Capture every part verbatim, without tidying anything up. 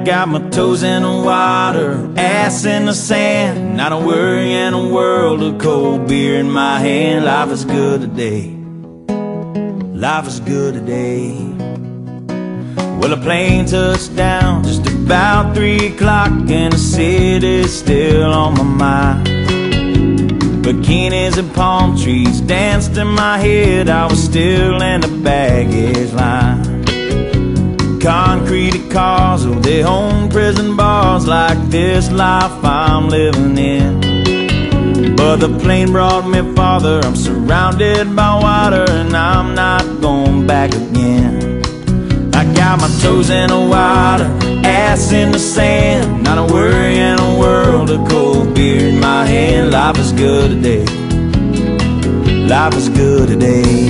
got my toes in the water, ass in the sand, not a worry in a world of cold beer in my hand. Life is good today, life is good today. Well, a plane touched down just about three o'clock, and the city's still on my mind. Bikinis and palm trees danced in my head, I was still in the baggage line. Concrete cars, oh, they own prison bars, like this life I'm living in. But the plane brought me farther, I'm surrounded by water, and I'm not going back again. I got my toes in the water, ass in the sand, not a worry in a world of cold beer in my hand. Life is good today, life is good today.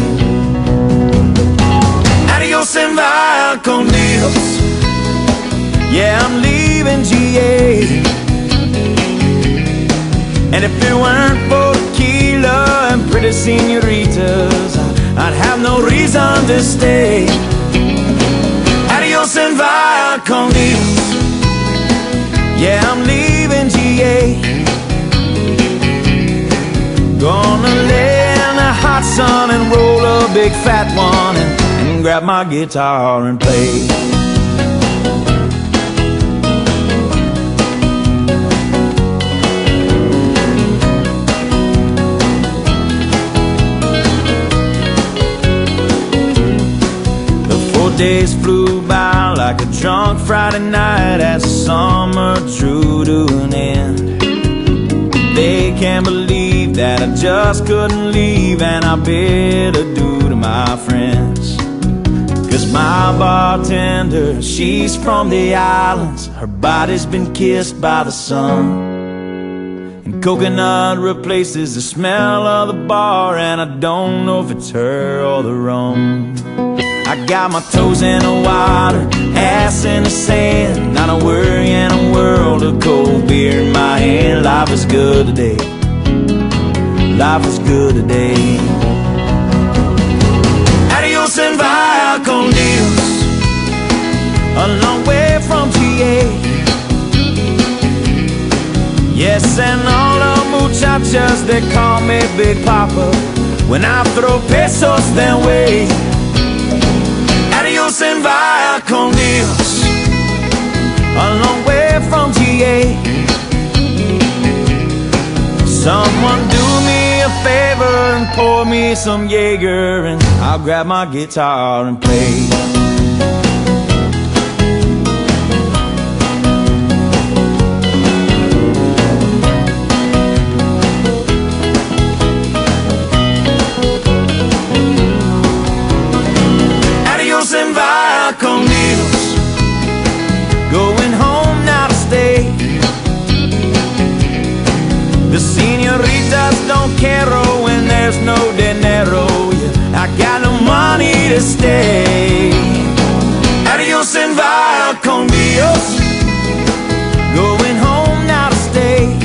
Adios and via con Dios, yeah, I'm leaving G A. And if it weren't for tequila and pretty senoritas, I'd have no reason to stay. Adios and via con Dios, yeah, I'm leaving G A. Gonna lay in the hot sun and roll a big fat one, and, and grab my guitar and play. Days flew by like a drunk Friday night as the summer drew to an end. They can't believe that I just couldn't leave, and I bid adieu to my friends. Cause my bartender, she's from the islands, her body's been kissed by the sun, and coconut replaces the smell of the bar, and I don't know if it's her or the rum. I got my toes in the water, ass in the sand, not a worry in a world of cold beer in my hand. Life is good today, life is good today. Adios and via con Dios, a long way from G A. Yes, and all the muchachas, they call me Big Papa when I throw pesos their way. Adios and via con Dios, a long way from G A. Someone do me a favor and pour me some Jaeger, and I'll grab my guitar and play. And via con Dios, going home now to stay. The senoritas don't care when there's no dinero, yeah, I got no money to stay. Adios and via con Dios, going home now to stay.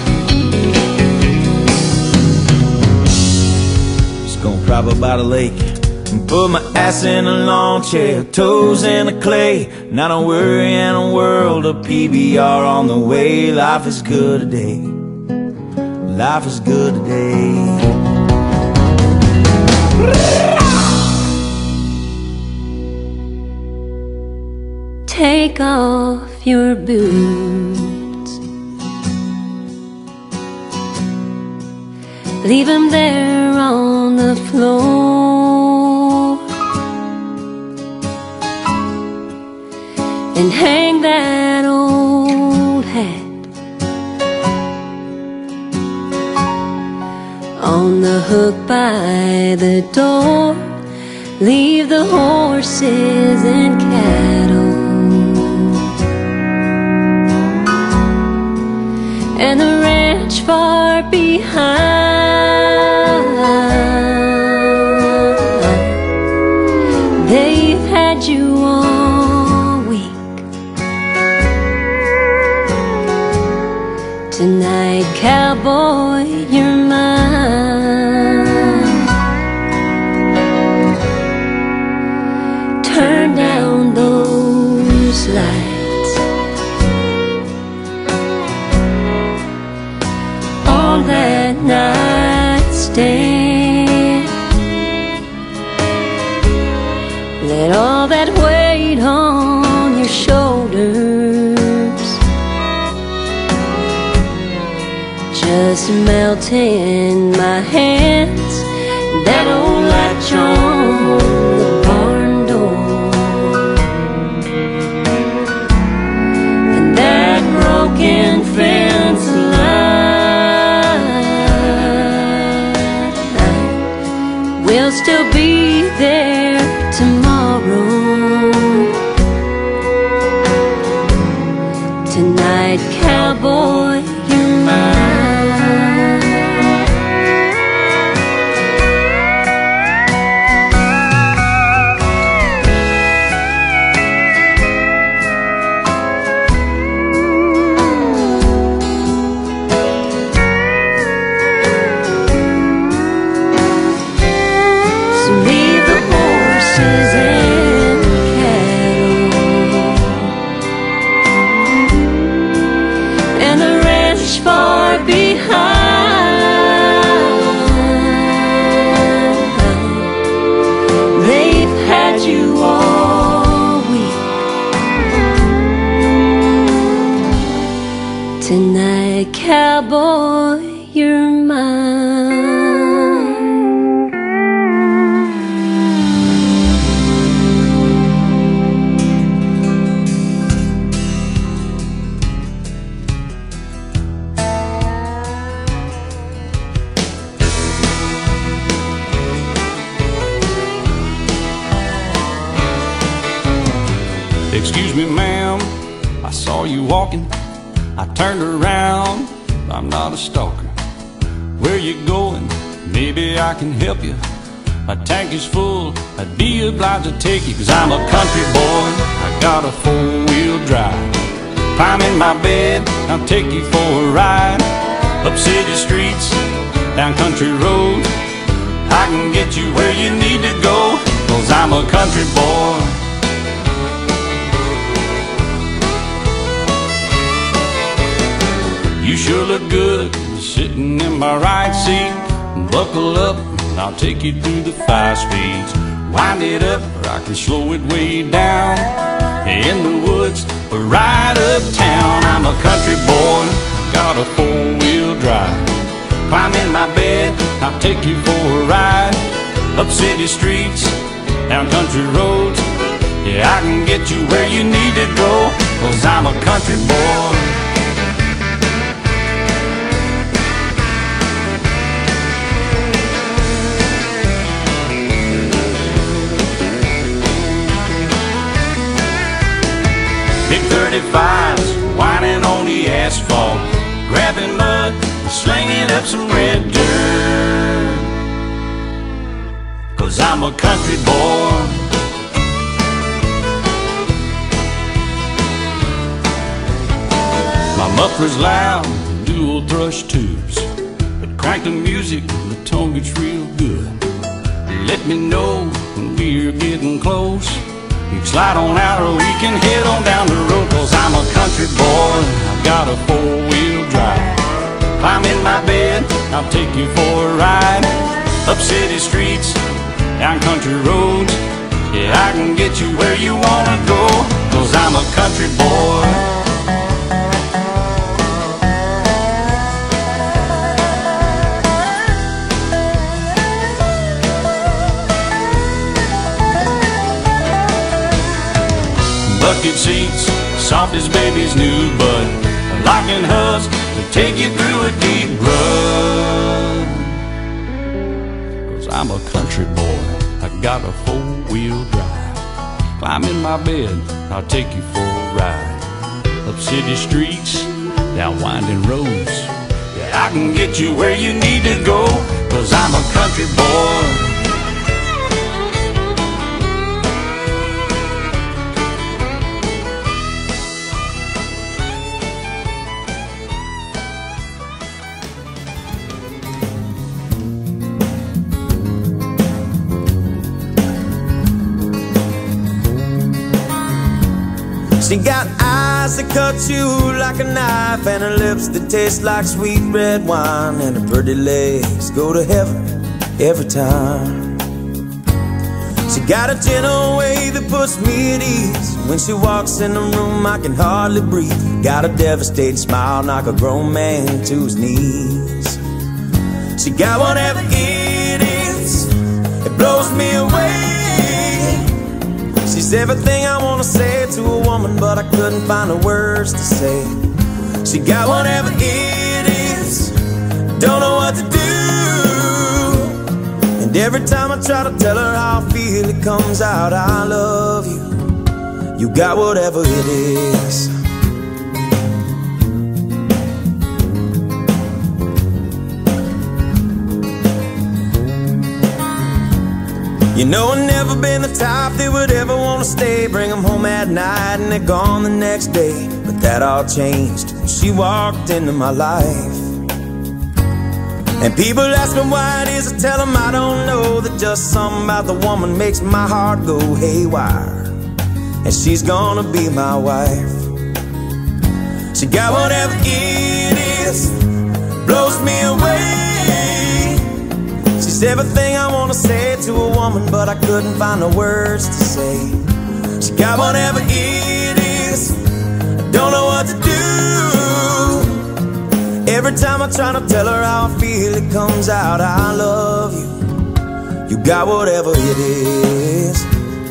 Just gonna cry by the lake, put my ass in a lawn chair, toes in the clay, not a worry in a world of P B R on the way. Life is good today, life is good today. Take off your boots, leave them there on the floor, and hang that old hat on the hook by the door. Leave the horses and cattle and the ranch far behind. They've had you all week. Tonight, cowboy, you're mine. Turn down those lights and all that weight on your shoulders just melt in my hands. That old latch on the barn door, and that broken fence line will still be there tomorrow. Tonight, cowboy, you're mine. Tonight, cowboy, you're mine. Excuse me, ma'am, I saw you walking. I turned around, I'm not a stalker. Where you going? Maybe I can help you. My tank is full, I'd be obliged to take you. Cause I'm a country boy, I got a four-wheel drive. Climb in my bed, I'll take you for a ride. Up city streets, down country roads, I can get you where you need to go. Cause I'm a country boy. You sure look good sitting in my right seat. Buckle up, and I'll take you through the five speeds. Wind it up, or I can slow it way down. In the woods, or right uptown. I'm a country boy, got a four-wheel drive. Climb in my bed, I'll take you for a ride. Up city streets, down country roads, yeah, I can get you where you need to go. Cause I'm a country boy. Big thirty-fives, whining on the asphalt, grabbing mud, slinging up some red dirt. Cause I'm a country boy. My muffler's loud, dual thrush tubes, but crank the music, the tone gets real good. Let me know when we're getting close. You can slide on out or we can head on down the road. Cause I'm a country boy, I've got a four-wheel drive. Climb in my bed, I'll take you for a ride. Up city streets, down country roads, yeah, I can get you where you wanna go. Cause I'm a country boy. Bucket seats, soft as baby's new bud, locking hubs to take you through a deep rut. Cause I'm a country boy, I got a four-wheel drive. Climb in my bed, I'll take you for a ride. Up city streets, down winding roads, yeah, I can get you where you need to go. Cause I'm a country boy. She got eyes that cut you like a knife, and her lips that taste like sweet red wine, and her pretty legs go to heaven every time. She got a gentle way that puts me at ease. When she walks in the room I can hardly breathe. Got a devastating smile, knock a grown man to his knees. She got whatever it is, it blows me away. She's everything I wanna say to a woman, but I couldn't find the words to say. She got whatever it is, don't know what to do. And every time I try to tell her how I feel, it comes out, I love you. You got whatever it is. You know I've never been the type that would ever want to stay, bring them home at night and they're gone the next day. But that all changed when she walked into my life. And people ask me why it is, I tell them I don't know. That just something about the woman makes my heart go haywire. And she's gonna be my wife. She got whatever it is, blows me away. She's everything I wanna say to a woman, but I couldn't find the words to say. She got whatever it is, don't know what to do. Every time I try to tell her how I feel, it comes out, I love you. You got whatever it is.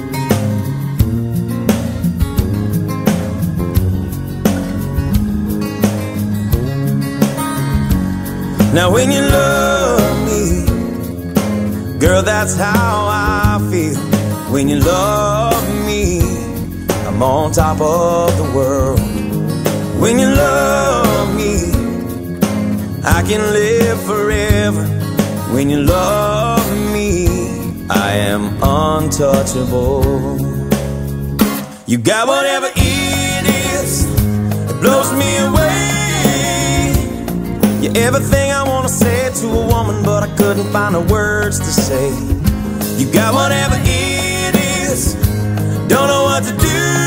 Now when you love me, girl, that's how I feel. When you love me, I'm on top of the world. When you love me, I can live forever. When you love me, I am untouchable. You got whatever it is, it blows me away. You're everything I wanna say to a woman, but I couldn't find the words to say. You got whatever it is, don't know what to do.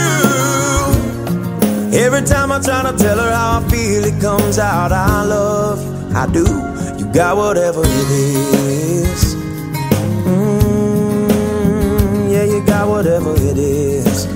Every time I try to tell her how I feel, it comes out, I love you, I do. You got whatever it is. Mm, yeah, you got whatever it is.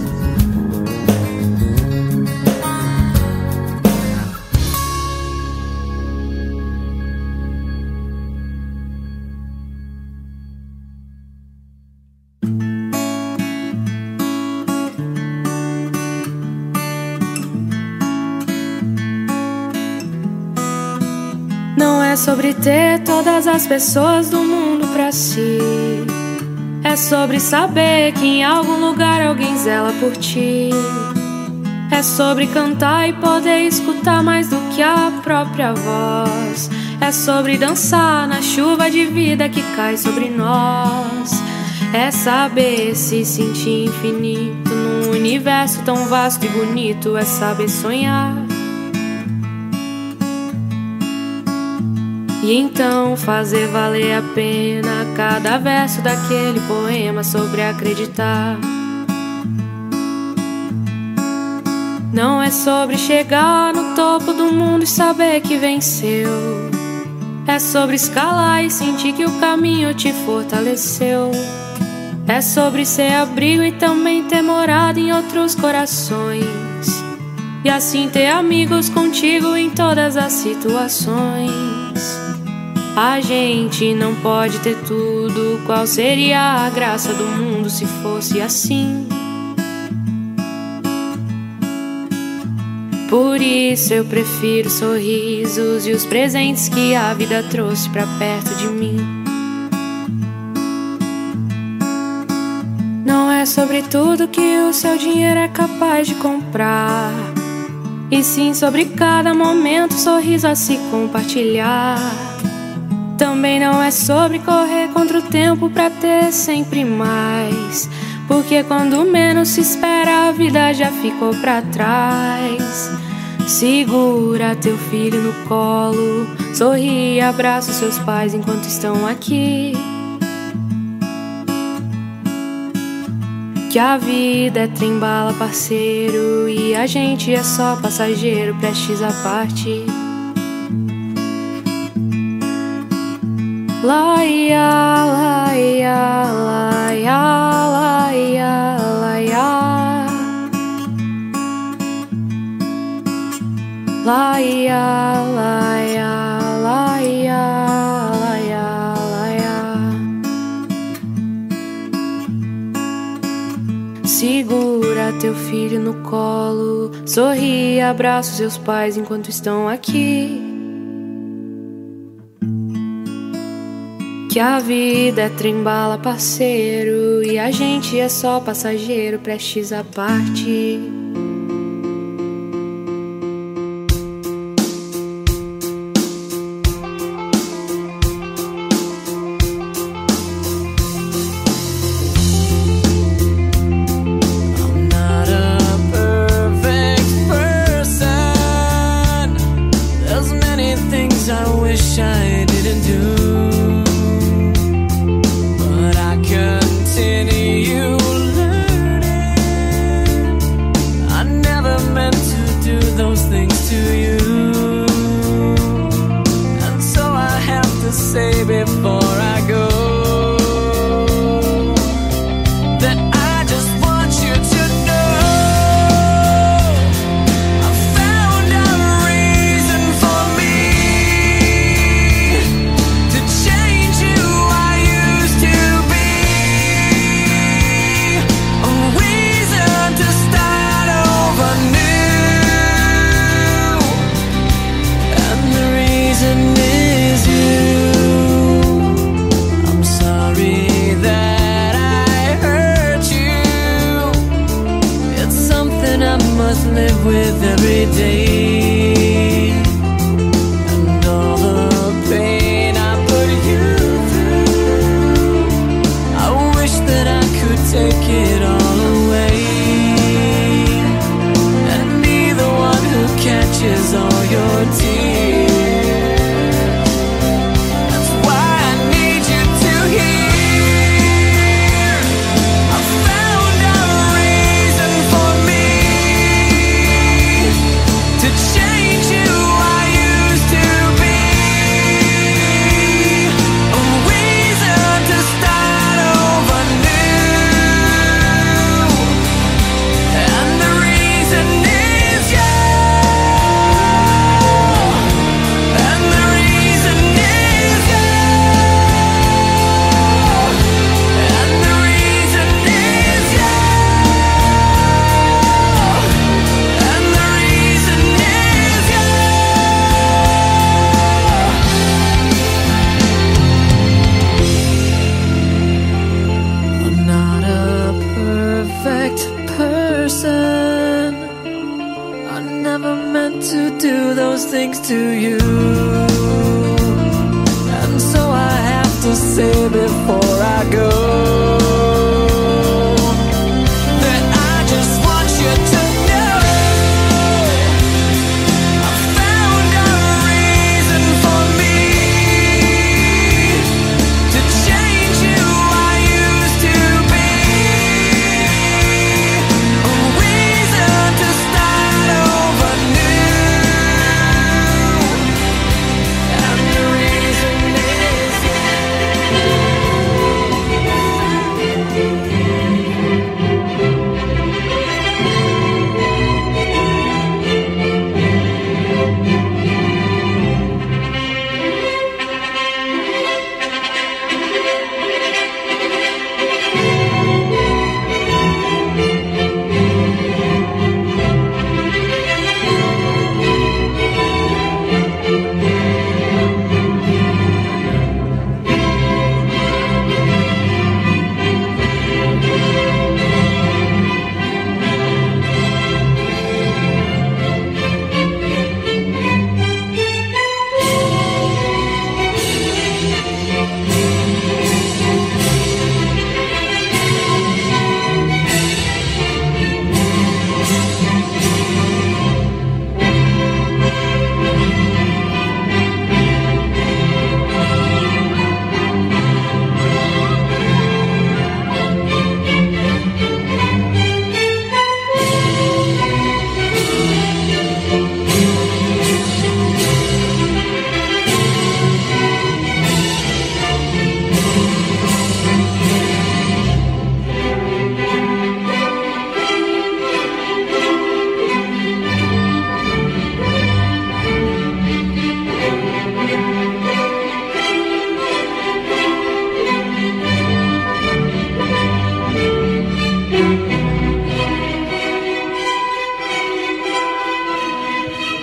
Não é sobre ter todas as pessoas do mundo pra si. É sobre saber que em algum lugar alguém zela por ti. É sobre cantar e poder escutar mais do que a própria voz. É sobre dançar na chuva de vida que cai sobre nós. É saber se sentir infinito num universo tão vasto e bonito. É saber sonhar. E então fazer valer a pena cada verso daquele poema sobre acreditar. Não é sobre chegar no topo do mundo e saber que venceu. É sobre escalar e sentir que o caminho te fortaleceu. É sobre ser abrigo e também ter morado em outros corações. E assim ter amigos contigo em todas as situações. A gente não pode ter tudo. Qual seria a graça do mundo se fosse assim? Por isso eu prefiro sorrisos e os presentes que a vida trouxe pra perto de mim. Não é sobre tudo que o seu dinheiro é capaz de comprar, e sim sobre cada momento, sorriso a se compartilhar. Também não é sobre correr contra o tempo pra ter sempre mais, porque quando menos se espera a vida já ficou pra trás. Segura teu filho no colo, sorri e abraça seus pais enquanto estão aqui. Que a vida é trem-bala, parceiro, e a gente é só passageiro prestes a partir. Laia, laia, laia, Laia, laia, laia, laia, laia. Segura teu filho no colo, sorri e abraça os seus pais enquanto estão aqui. Que a vida é trem-bala, parceiro, e a gente é só passageiro, prestes a partir. Say before I go that I just want you to know I found a reason for me to change who I used to be, a reason to start over new, and the reason is you. Live with every day, and all the pain I put you through, I wish that I could take it all away and be the one who catches all your tears. That's why I need you to hear I found a reason for me to change who I used to be, a reason to start over new, and the reason is you, and the reason is you, and the reason is you, and the reason is you. I'm not a perfect person. I never meant to do those things to you, and so I have to say before I go that I just want you to know I found a reason for me to change who I used to be, a reason to start over new, and the reason is you.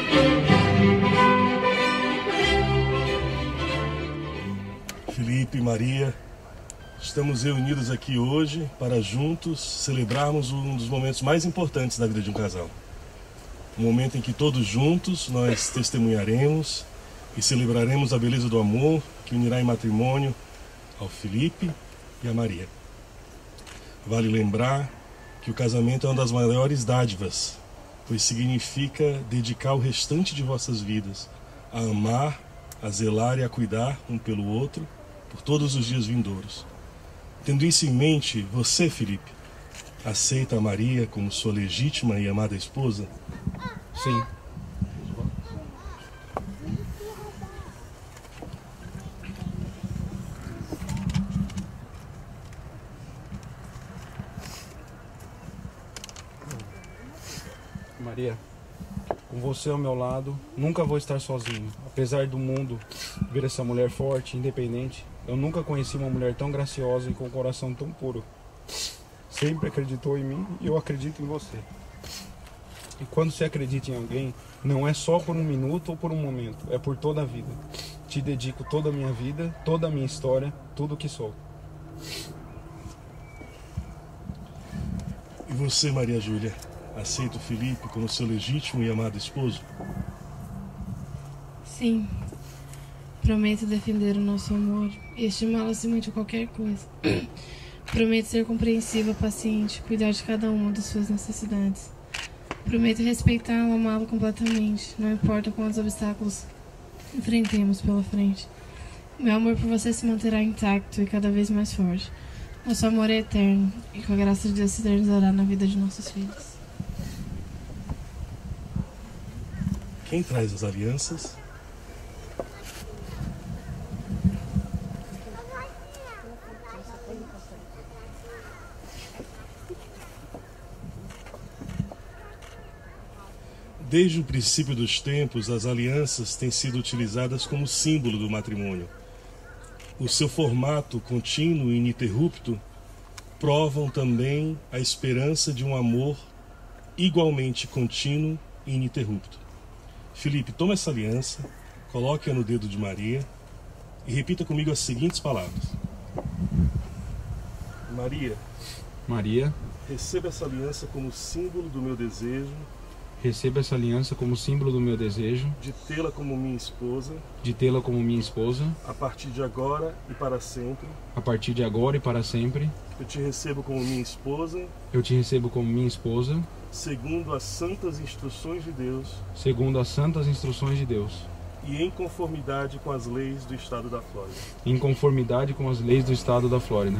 Felipe e Maria, estamos reunidos aqui hoje para juntos celebrarmos um dos momentos mais importantes da vida de um casal. Um momento em que todos juntos nós testemunharemos e celebraremos a beleza do amor que unirá em matrimônio ao Felipe e a Maria. Vale lembrar que o casamento é uma das maiores dádivas, pois significa dedicar o restante de vossas vidas a amar, a zelar e a cuidar um pelo outro por todos os dias vindouros. Tendo isso em mente, você, Felipe, aceita a Maria como sua legítima e amada esposa? Sim. Maria, com você ao meu lado, nunca vou estar sozinho. Apesar do mundo ver essa mulher forte, independente, eu nunca conheci uma mulher tão graciosa e com um coração tão puro. Sempre acreditou em mim e eu acredito em você. E quando se acredita em alguém, não é só por um minuto ou por um momento, é por toda a vida. Te dedico toda a minha vida, toda a minha história, tudo o que sou. E você, Maria Júlia, aceita o Felipe como seu legítimo e amado esposo? Sim. Prometo defender o nosso amor e estimá-lo acima de qualquer coisa. Prometo ser compreensiva, paciente, cuidar de cada uma das suas necessidades. Prometo respeitá-lo, amá-lo completamente, não importa quantos obstáculos enfrentemos pela frente. Meu amor por você se manterá intacto e cada vez mais forte. Nosso amor é eterno e com a graça de Deus se eternizará na vida de nossos filhos. Quem traz as alianças? Desde o princípio dos tempos, as alianças têm sido utilizadas como símbolo do matrimônio. O seu formato contínuo e ininterrupto provam também a esperança de um amor igualmente contínuo e ininterrupto. Felipe, toma essa aliança, coloque-a no dedo de Maria e repita comigo as seguintes palavras. Maria, Maria, receba essa aliança como símbolo do meu desejo receba essa aliança como símbolo do meu desejo de tê-la como minha esposa, de tê-la como minha esposa, a partir de agora e para sempre. a partir de agora e para sempre. Eu te recebo como minha esposa, Eu te recebo como minha esposa, segundo as santas instruções de Deus segundo as santas instruções de Deus, e em conformidade com as leis do Estado da Flórida. em conformidade com as leis do estado da Flórida.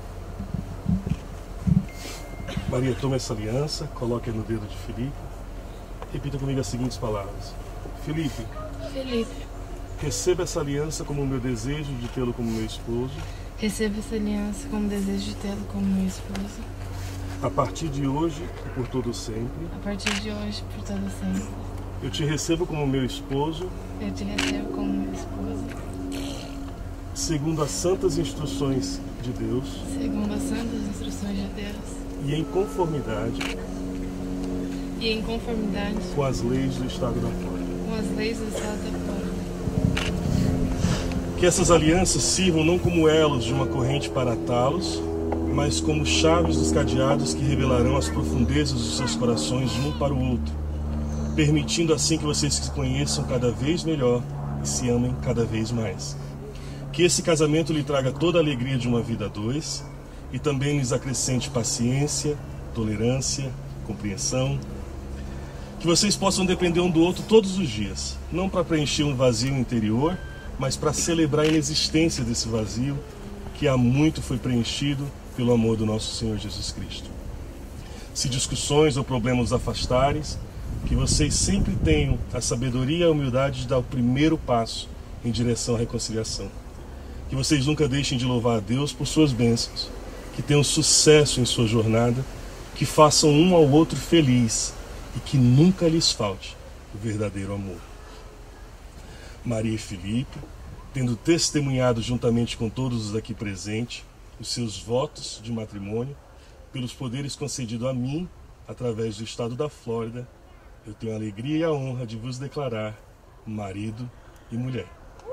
Maria, toma essa aliança, coloque-a no dedo de Felipe. Repita comigo as seguintes palavras. Felipe, Felipe, receba essa aliança como o meu desejo de tê-lo como meu esposo. receba essa aliança como desejo de tê-lo como meu esposo. A partir de hoje e por todo sempre, A partir de hoje, por todo sempre, eu te recebo como meu esposo, eu te recebo como meu esposo, segundo as santas instruções de Deus segundo as santas instruções de Deus e em conformidade e em conformidade com as leis do Estado da Flórida. com as leis do Estado da Flórida. Que essas alianças sirvam não como elos de uma corrente para atá-los, mas como chaves dos cadeados que revelarão as profundezas dos seus corações de um para o outro, permitindo assim que vocês se conheçam cada vez melhor e se amem cada vez mais. Que esse casamento lhe traga toda a alegria de uma vida a dois e também lhes acrescente paciência, tolerância, compreensão. Que vocês possam depender um do outro todos os dias, não para preencher um vazio interior, mas para celebrar a inexistência desse vazio que há muito foi preenchido pelo amor do nosso Senhor Jesus Cristo. Se discussões ou problemas os afastarem, que vocês sempre tenham a sabedoria e a humildade de dar o primeiro passo em direção à reconciliação. Que vocês nunca deixem de louvar a Deus por suas bênçãos, que tenham sucesso em sua jornada, que façam um ao outro feliz e que nunca lhes falte o verdadeiro amor. Maria e Felipe, tendo testemunhado juntamente com todos os aqui presentes os seus votos de matrimônio, pelos poderes concedidos a mim, através do Estado da Flórida, eu tenho a alegria e a honra de vos declarar marido e mulher.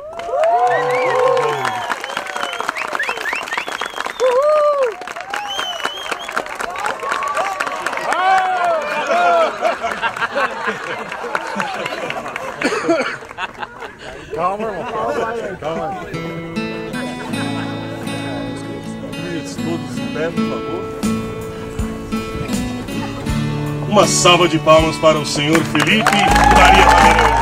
Calma, irmão. Calma, calma. Queridos, todos em pé, por favor. Uma salva de palmas para o senhor Felipe e Maria Magalhães.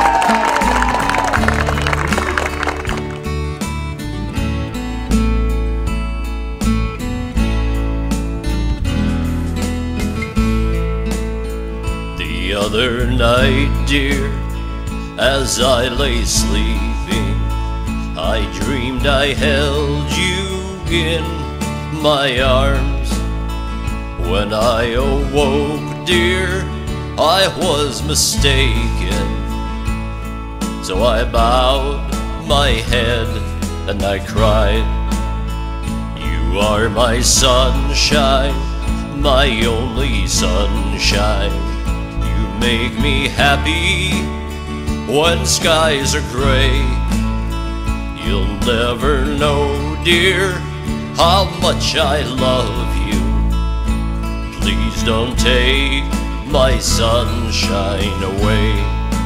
The other night, dear, as I lay sleeping, I dreamed I held you in my arms. When I awoke, dear, I was mistaken. So I bowed my head and I cried, you are my sunshine, my only sunshine. You make me happy when skies are gray. You'll never know, dear, how much I love you. Please don't take my sunshine away.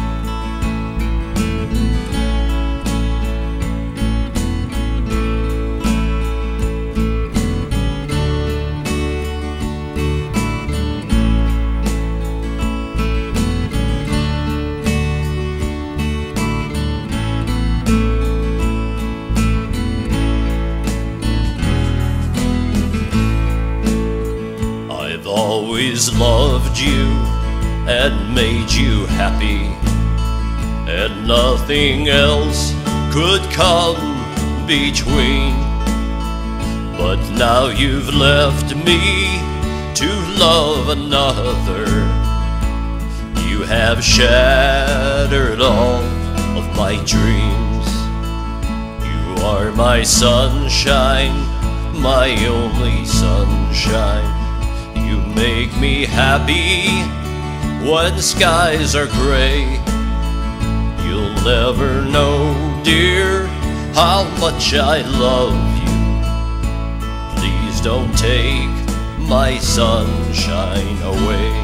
I've always loved you and made you happy, and nothing else could come between. But now you've left me to love another. You have shattered all of my dreams. You are my sunshine, my only sunshine. You make me happy when skies are gray. You'll never know, dear, how much I love you. Please don't take my sunshine away.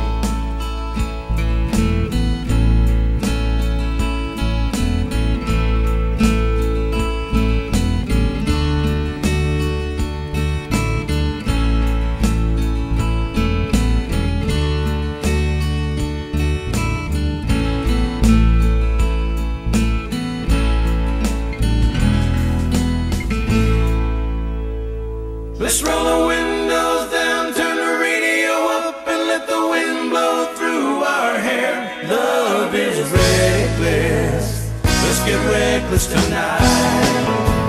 Let's roll the windows down, turn the radio up, and let the wind blow through our hair. Love is reckless, let's get reckless tonight.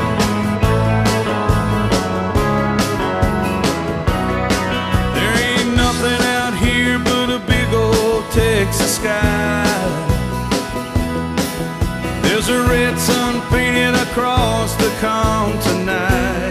There ain't nothing out here but a big old Texas sky. There's a red sun painted across the calm tonight.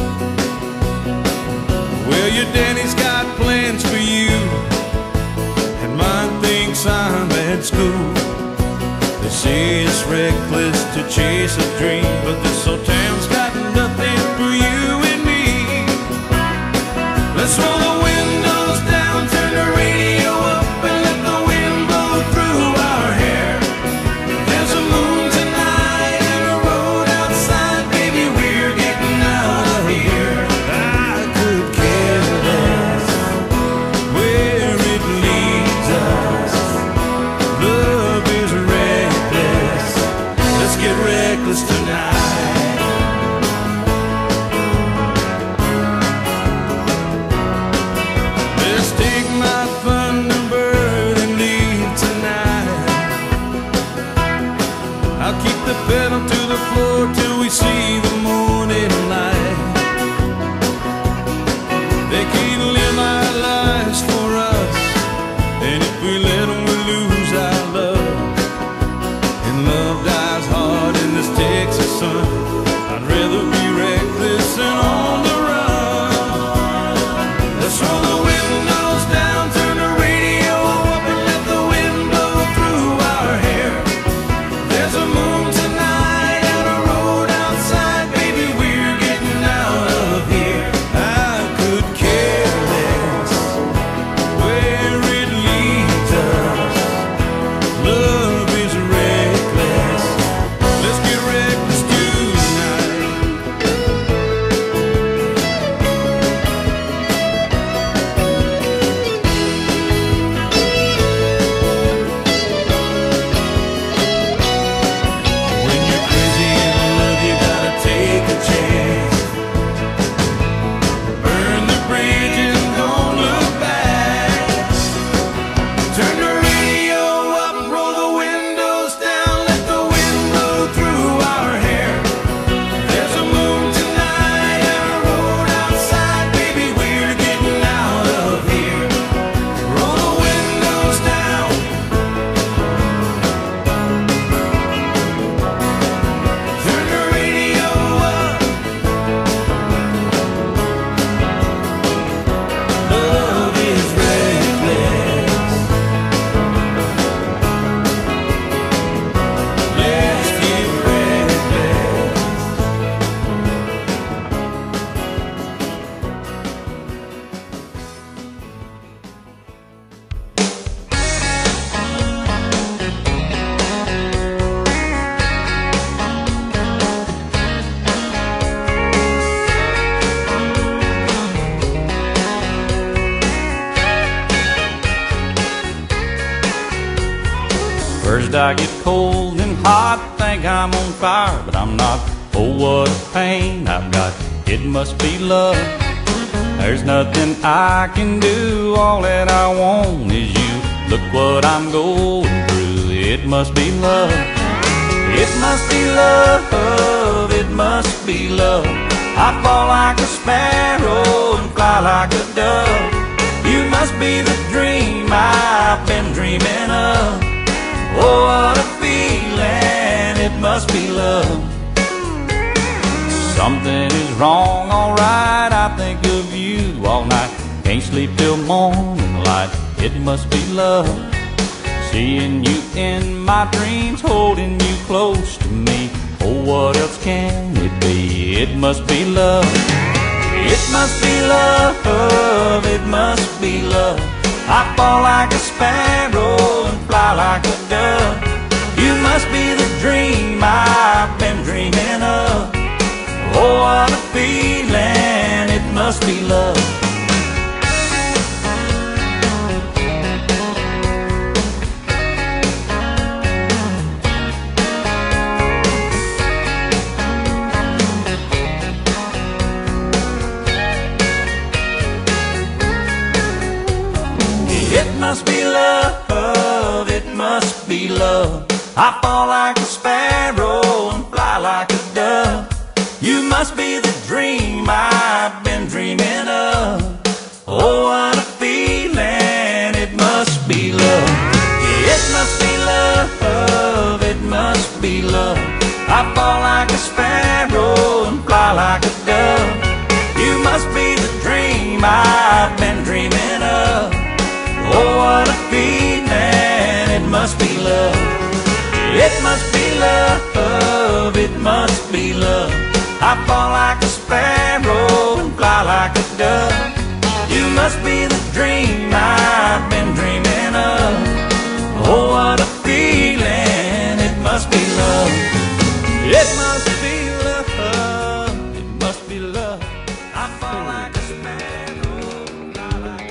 Well, your daddy's got plans for you, and mine thinks I'm at school. They say it's reckless to chase a dream, but this old town's got nothing for you and me. Let's roll the windows down, turn the radio up, and let the wind blow through our hair. There's a moon tonight and a road outside, baby, we're getting out of here. I could care less where it leads us. Love is reckless, let's get reckless tonight. Let's take my Thunderbird and leave tonight. I'll keep the pedal to the floor till we see the morning light. They can't live our lives for us, and if we let them, we lose our love. And love dies hard in this Texas sun. I get cold and hot, think I'm on fire, but I'm not. Oh, what a pain I've got, it must be love. There's nothing I can do, all that I want is you. Look what I'm going through, it must be love. It must be love, it must be love. I fall like a sparrow and fly like a dove. You must be the dream I've been dreaming of. Oh, what a feeling, it must be love. Something is wrong, alright, I think of you all night. Can't sleep till morning light, it must be love. Seeing you in my dreams, holding you close to me. Oh, what else can it be? It must be love. It must be love, it must be love. I fall like a sparrow and fly like a dove. You must be the dream I've been dreaming of. Oh, what a feeling, it must be love. It must be love, it must be love. I fall like a sparrow and fly like a dove. You must be the dream I've been dreaming of. Oh, what a feeling, it must be love. It must be love, it must be love. I fall like a sparrow and fly like a dove. You must be the dream I've been dreaming of. Oh, what a feeling, it must be love. It must be love, it must be love. I fall like a sparrow and fly like a dove. You must be the dream I've been dreaming of. Oh, what a feeling, it must be love. It must be love, it must be love. I fall like a sparrow and fly like a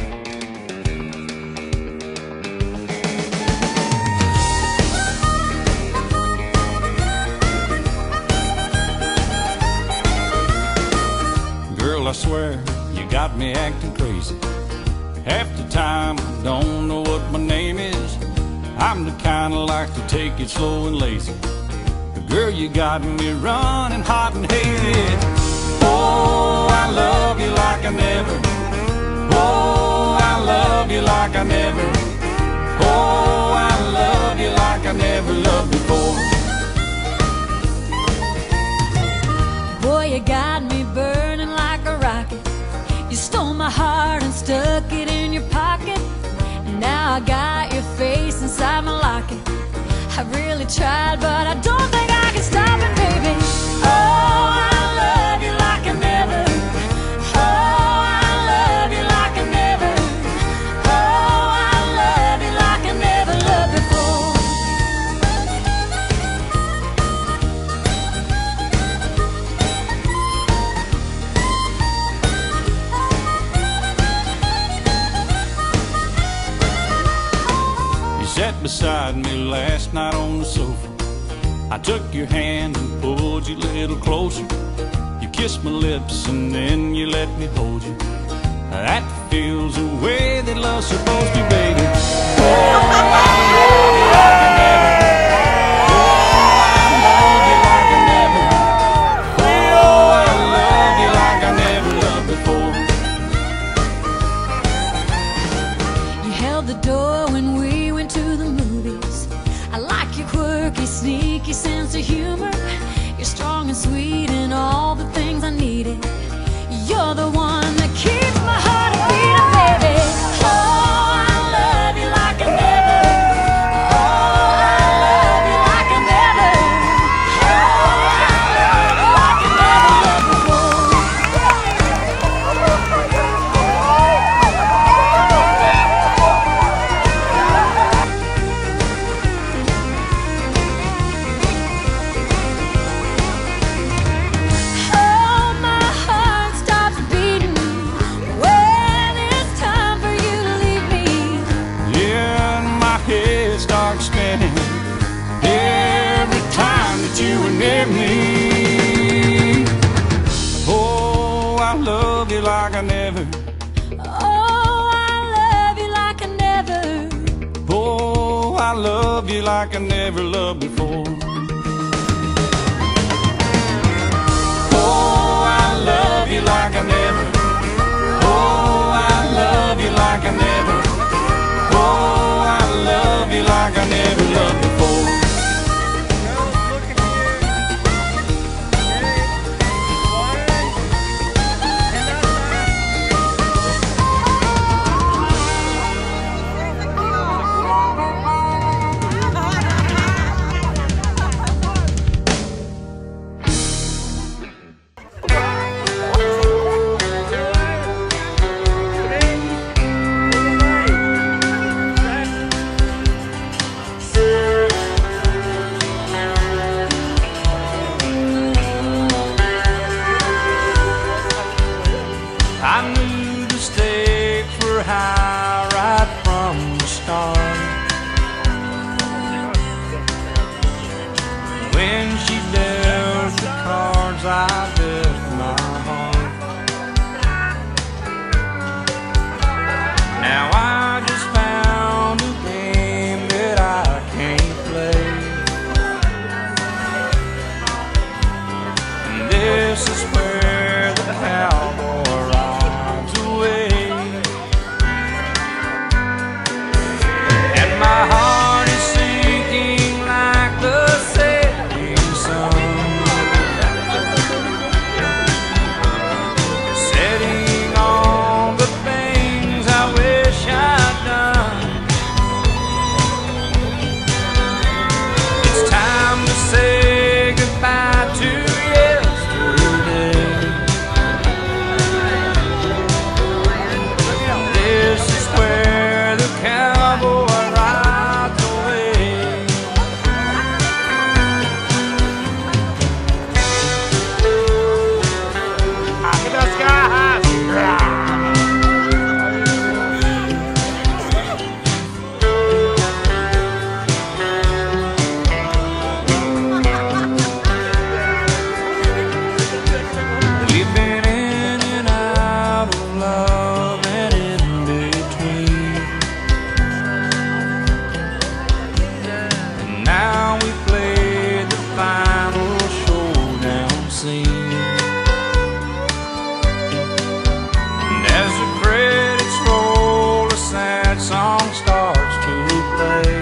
I swear, you got me acting crazy. Half the time, I don't know what my name is. I'm the kind of like to take it slow and lazy. But girl, you got me running hot and hazy. Oh, I love you like I never. Oh, I love you like I never. Oh, I love you like I never loved before. Boy, you got me burning like a rocket. You stole my heart and stuck it in your pocket. And now I got your face inside my locket. I really tried, but I don't think I can stop it, baby. Oh, I love you like I never. Oh, I love you like I never. Oh, I love you like I never loved before. Sat beside me last night on the sofa. I took your hand and pulled you a little closer. You kissed my lips and then you let me hold you. That feels the way that love's supposed to, baby. Oh, I love you like I never. Oh, I love you like I never. Oh, I love you like I never loved before. You held the door when we went to the movies. I like your quirky, sneaky sense of humor. You're strong and sweet and all the things I needed. You're the one that keeps my heart beating, baby. Oh, I love you like I never. Oh, I love you like I never. Oh, I love you like I never loved before. just you and me. Oh, I love you like I never. Oh, I love you like I never. Oh, I love you like I never loved before. Oh, I love you like I never. Oh, I love you like I never. Oh, I love you like I never loved before. I knew the stakes were high right from the start. When she dealt the cards, I dealt my heart. Now I just found a game that I can't play, and this is where the cowboy rides away. And my heart is sinking like the setting sun, setting on the things I wish I'd done. It's time to say goodbye to yesterday. This is where the cowboy rides away. Hop in the sky. We've been in and out of love and in between, and now we play the final showdown scene. And as the credits roll, a sad song starts to play.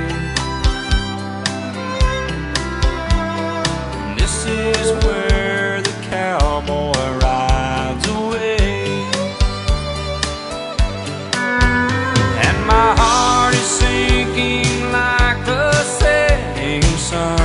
And this is where the cowboy rides away. And my heart is sinking like the setting sun,